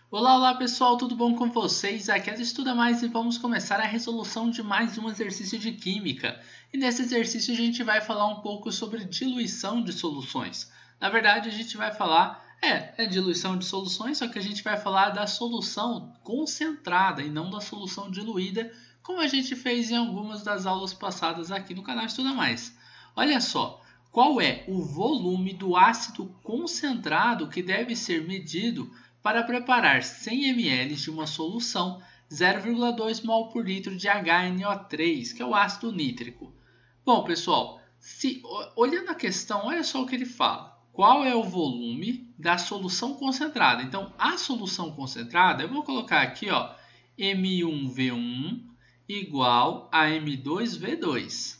Olá, olá pessoal, tudo bom com vocês? Aqui é do Estuda Mais e vamos começar a resolução de mais um exercício de Química. E nesse exercício a gente vai falar um pouco sobre diluição de soluções. Na verdade a gente vai falar, diluição de soluções, só que a gente vai falar da solução concentrada e não da solução diluída, como a gente fez em algumas das aulas passadas aqui no canal Estuda Mais. Olha só, qual é o volume do ácido concentrado que deve ser medido para preparar 100 ml de uma solução 0,2 mol por litro de HNO3, que é o ácido nítrico. Bom, pessoal, olhando a questão, olha só o que ele fala. Qual é o volume da solução concentrada? Então, a solução concentrada, eu vou colocar aqui, ó, M1V1 igual a M2V2.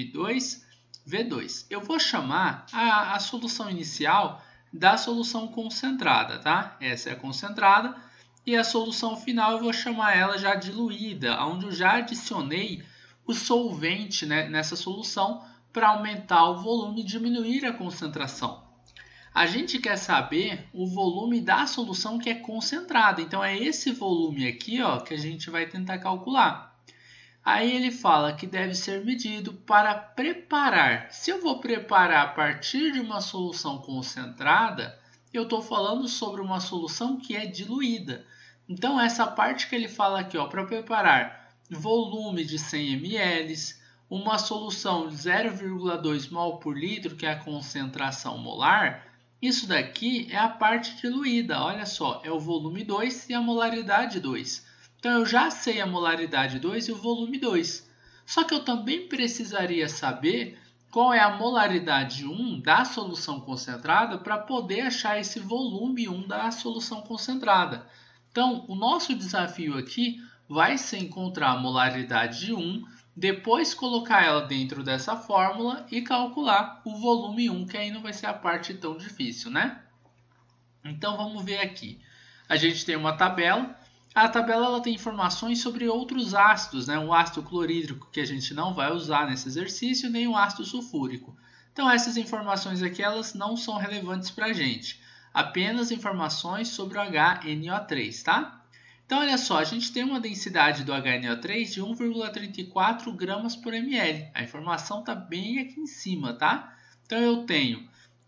M2V2. Eu vou chamar a solução inicial da solução concentrada, tá? Essa é a concentrada. E a solução final eu vou chamar ela já diluída, onde eu já adicionei o solvente, né, nessa solução para aumentar o volume e diminuir a concentração. A gente quer saber o volume da solução que é concentrada. Então é esse volume aqui, ó, que a gente vai tentar calcular. Aí ele fala que deve ser medido para preparar. Se eu vou preparar a partir de uma solução concentrada, eu estou falando sobre uma solução que é diluída. Então, essa parte que ele fala aqui, para preparar volume de 100 ml, uma solução de 0,2 mol por litro, que é a concentração molar, isso daqui é a parte diluída. Olha só, é o volume 2 e a molaridade 2. Então, eu já sei a molaridade 2 e o volume 2. Só que eu também precisaria saber qual é a molaridade 1 da solução concentrada para poder achar esse volume 1 da solução concentrada. Então, o nosso desafio aqui vai ser encontrar a molaridade 1, depois colocar ela dentro dessa fórmula e calcular o volume 1, que aí não vai ser a parte tão difícil, né? Então, vamos ver aqui. A gente tem uma tabela. A tabela ela tem informações sobre outros ácidos, né? O ácido clorídrico que a gente não vai usar nesse exercício, nem o ácido sulfúrico. Então essas informações aqui elas não são relevantes para a gente. Apenas informações sobre o HNO3, tá? Então olha só, a gente tem uma densidade do HNO3 de 1,34 gramas por ml. A informação está bem aqui em cima, tá? Então eu tenho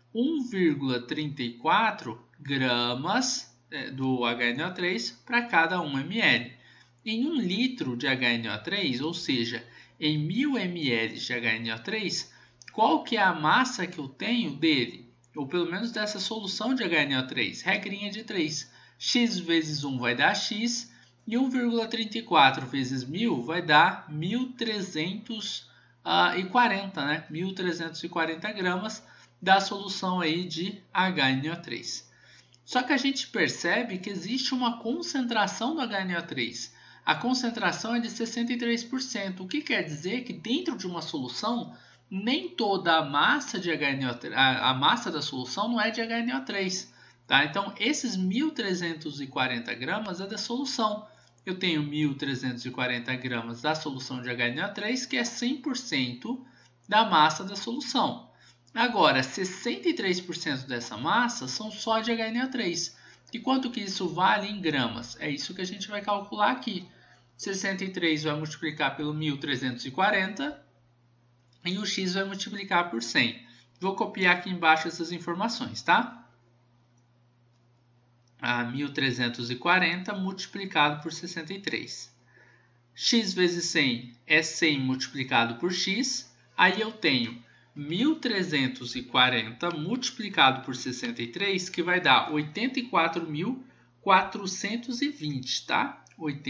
1,34 gramas do HNO3 para cada 1 ml. Em 1 litro de HNO3, ou seja, em 1000 ml de HNO3, qual que é a massa que eu tenho dele? Ou pelo menos dessa solução de HNO3? Regrinha de 3. X vezes 1 vai dar X e 1,34 vezes 1000 vai dar 1.340, né? 1.340 gramas da solução aí de HNO3. Só que a gente percebe que existe uma concentração do HNO3. A concentração é de 63%, o que quer dizer que dentro de uma solução, nem toda a massa de HNO3, a massa da solução não é de HNO3. Tá? Então, esses 1.340 gramas é da solução. Eu tenho 1.340 gramas da solução de HNO3, que é 100% da massa da solução. Agora, 63% dessa massa são só de HNO3. E quanto que isso vale em gramas? É isso que a gente vai calcular aqui. 63 vai multiplicar pelo 1.340 e o X vai multiplicar por 100. Vou copiar aqui embaixo essas informações, tá? 1.340 multiplicado por 63. X vezes 100 é 100 multiplicado por X. Aí eu tenho 1.340 multiplicado por 63, que vai dar 84.420, tá?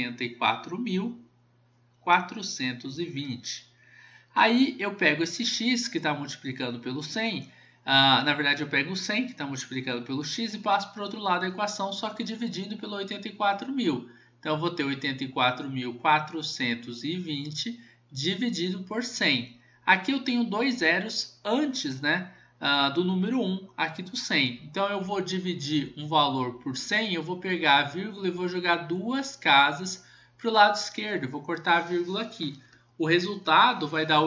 84.420. Aí eu pego esse x que está multiplicando pelo 100, na verdade eu pego o 100 que está multiplicando pelo x e passo para o outro lado da equação, só que dividindo pelo 84.000. Então eu vou ter 84.420 dividido por 100. Aqui eu tenho dois zeros antes, né, do número 1 aqui do 100. Então eu vou dividir um valor por 100, eu vou pegar a vírgula e vou jogar duas casas para o lado esquerdo. Eu vou cortar a vírgula aqui. O resultado vai dar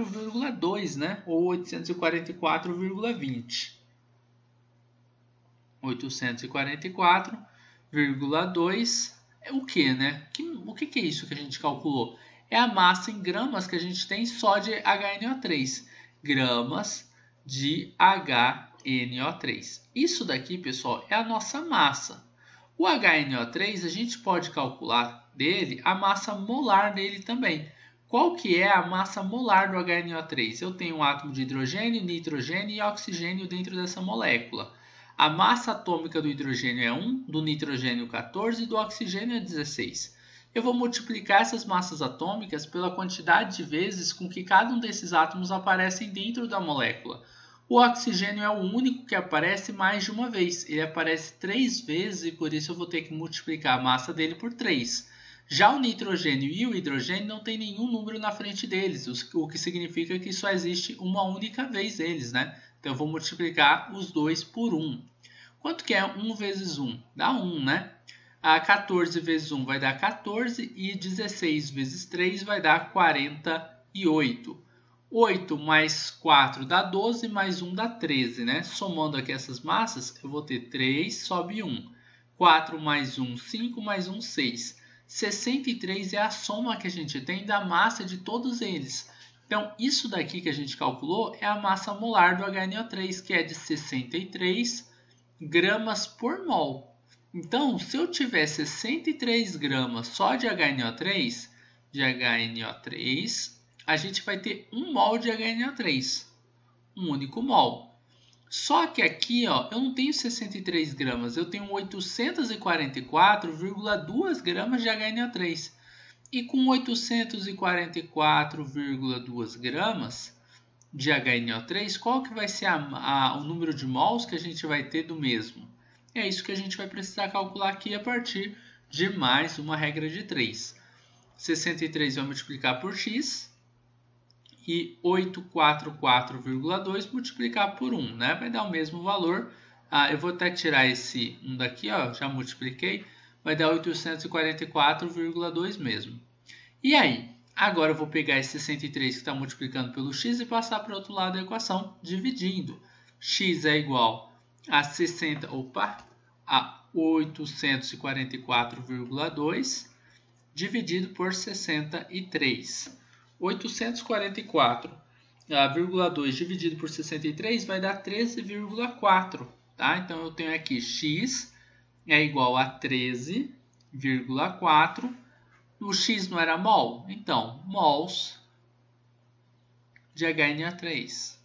844,2, né, ou 844,20. 844,2 é o que, né? O que é isso que a gente calculou? É a massa em gramas que a gente tem só de HNO3. Gramas de HNO3. Isso daqui, pessoal, é a nossa massa. O HNO3, a gente pode calcular dele a massa molar dele também. Qual que é a massa molar do HNO3? Eu tenho um átomo de hidrogênio, nitrogênio e oxigênio dentro dessa molécula. A massa atômica do hidrogênio é 1, do nitrogênio 14 e do oxigênio é 16. Eu vou multiplicar essas massas atômicas pela quantidade de vezes com que cada um desses átomos aparecem dentro da molécula. O oxigênio é o único que aparece mais de uma vez. Ele aparece 3 vezes e por isso eu vou ter que multiplicar a massa dele por 3. Já o nitrogênio e o hidrogênio não tem nenhum número na frente deles, o que significa que só existe uma única vez eles, né? Então eu vou multiplicar os dois por 1. Quanto que é 1 vezes 1? Dá 1, né? 14 vezes 1 vai dar 14 e 16 vezes 3 vai dar 48. 8 mais 4 dá 12, mais 1 dá 13, né? Somando aqui essas massas, eu vou ter 3, sobe 1. 4 mais 1, 5, mais 1, 6. 63 é a soma que a gente tem da massa de todos eles. Então, isso daqui que a gente calculou é a massa molar do HNO3, que é de 63 gramas por mol. Então, se eu tiver 63 gramas só de HNO3, a gente vai ter 1 mol de HNO3, um único mol. Só que aqui, ó, eu não tenho 63 gramas, eu tenho 844,2 gramas de HNO3. E com 844,2 gramas de HNO3, qual que vai ser o número de mols que a gente vai ter do mesmo? É isso que a gente vai precisar calcular aqui a partir de mais uma regra de 3. 63 vai multiplicar por x e 844,2 multiplicar por 1, né? Vai dar o mesmo valor. Eu vou até tirar esse 1 daqui, ó, já multipliquei, vai dar 844,2 mesmo. E aí? Agora eu vou pegar esse 63 que está multiplicando pelo x e passar para o outro lado da equação, dividindo. X é igual a 844,2 dividido por 63. 844,2 dividido por 63 vai dar 13,4. Tá? Então eu tenho aqui x é igual a 13,4. O x não era mol? Então, mols de HNO3.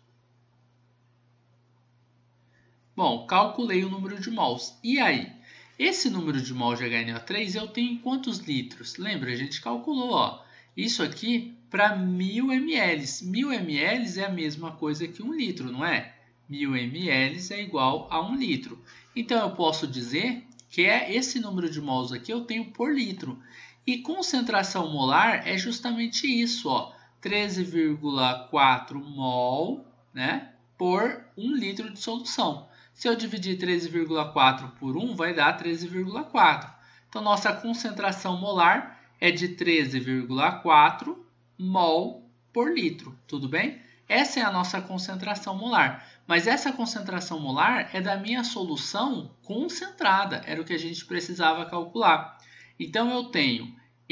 Bom, calculei o número de mols. E aí? Esse número de mols de HNO3 eu tenho em quantos litros? Lembra, a gente calculou, ó. Isso aqui para 1000 ml. 1000 ml é a mesma coisa que 1 litro, não é? 1000 ml é igual a 1 litro. Então, eu posso dizer que esse número de mols aqui eu tenho por litro. E concentração molar é justamente isso, ó, 13,4 mol, né, por 1 litro de solução. Se eu dividir 13,4 por 1, vai dar 13,4. Então, nossa concentração molar é de 13,4 mol por litro, tudo bem? Essa é a nossa concentração molar. Mas essa concentração molar é da minha solução concentrada, era o que a gente precisava calcular. Então, eu tenho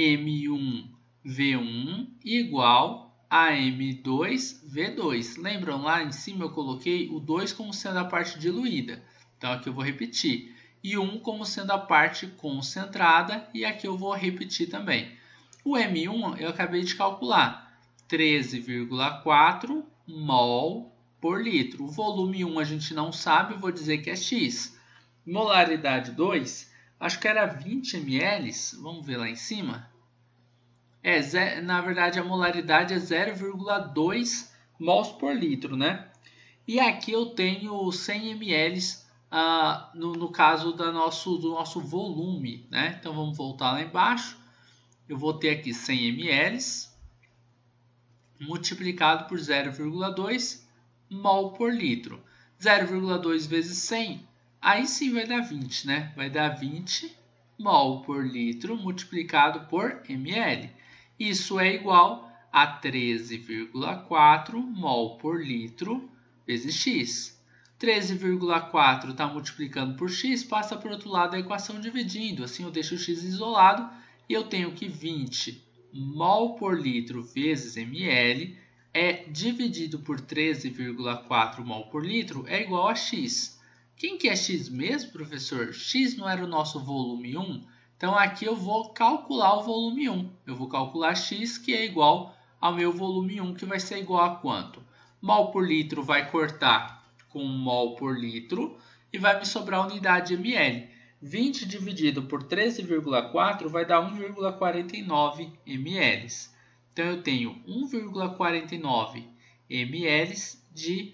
M1V1 igual a M2V2. Lembram lá em cima eu coloquei o 2 como sendo a parte diluída. Então, aqui eu vou repetir. E 1 como sendo a parte concentrada. E aqui eu vou repetir também. O M1 eu acabei de calcular. 13,4 mol por litro. O volume 1 a gente não sabe, eu vou dizer que é X. Molaridade 2, acho que era 20 ml. Vamos ver lá em cima. Na verdade, a molaridade é 0,2 mols por litro, né? E aqui eu tenho 100 ml no caso do nosso volume, né? Então, vamos voltar lá embaixo. Eu vou ter aqui 100 ml multiplicado por 0,2 mol por litro. 0,2 vezes 100, aí sim vai dar 20, né? Vai dar 20 mol por litro multiplicado por ml. Isso é igual a 13,4 mol por litro vezes x. 13,4 está multiplicando por x, passa para o outro lado da equação dividindo. Assim eu deixo o x isolado e eu tenho que 20 mol por litro vezes ml dividido por 13,4 mol por litro é igual a x. Quem que é x mesmo, professor? X não era o nosso volume 1? Então aqui eu vou calcular o volume 1. Eu vou calcular x, que é igual ao meu volume 1, que vai ser igual a quanto? Mol por litro vai cortar com mol por litro e vai me sobrar a unidade ml. 20 dividido por 13,4 vai dar 1,49 ml. Então eu tenho 1,49 ml de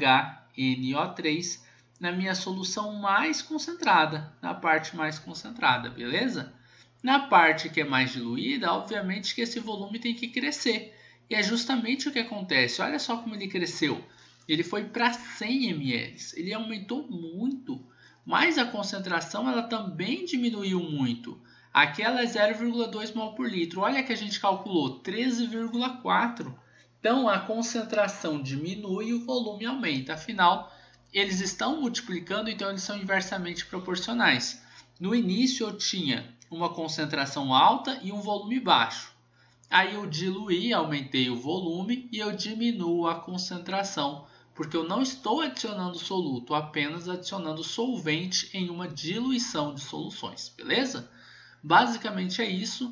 HNO3 na minha solução mais concentrada, na parte mais concentrada, beleza? Na parte que é mais diluída, obviamente que esse volume tem que crescer. E é justamente o que acontece. Olha só como ele cresceu. Ele foi para 100 ml. Ele aumentou muito. Mas a concentração ela também diminuiu muito. Aqui ela é 0,2 mol por litro. Olha que a gente calculou 13,4. Então a concentração diminui e o volume aumenta. Afinal, eles estão multiplicando, então eles são inversamente proporcionais. No início eu tinha uma concentração alta e um volume baixo. Aí eu diluí, aumentei o volume e eu diminuo a concentração, porque eu não estou adicionando soluto, apenas adicionando solvente em uma diluição de soluções, beleza? Basicamente é isso.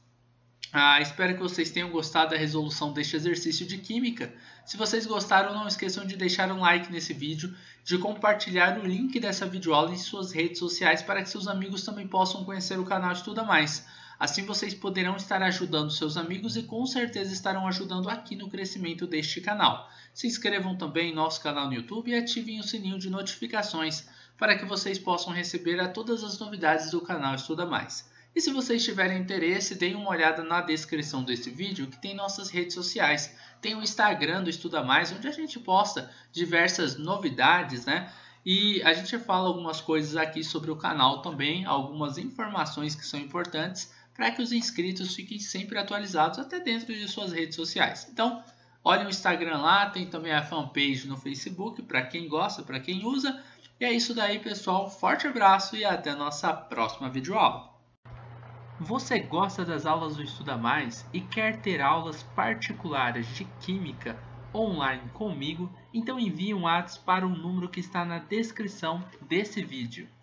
Espero que vocês tenham gostado da resolução deste exercício de química. Se vocês gostaram, não esqueçam de deixar um like nesse vídeo, de compartilhar o link dessa videoaula em suas redes sociais para que seus amigos também possam conhecer o canal Estuda Mais. Assim vocês poderão estar ajudando seus amigos e com certeza estarão ajudando aqui no crescimento deste canal. Se inscrevam também em nosso canal no YouTube e ativem o sininho de notificações para que vocês possam receber todas as novidades do canal Estuda Mais. E se vocês tiverem interesse, deem uma olhada na descrição desse vídeo que tem nossas redes sociais. Tem o Instagram do Estuda Mais, onde a gente posta diversas novidades, né? E a gente fala algumas coisas aqui sobre o canal também, algumas informações que são importantes para que os inscritos fiquem sempre atualizados até dentro de suas redes sociais. Então, olhem o Instagram lá, tem também a fanpage no Facebook, para quem gosta, para quem usa. E é isso daí, pessoal. Forte abraço e até a nossa próxima videoaula. Você gosta das aulas do Estuda Mais e quer ter aulas particulares de Química online comigo? Então envie um WhatsApp para o número que está na descrição desse vídeo.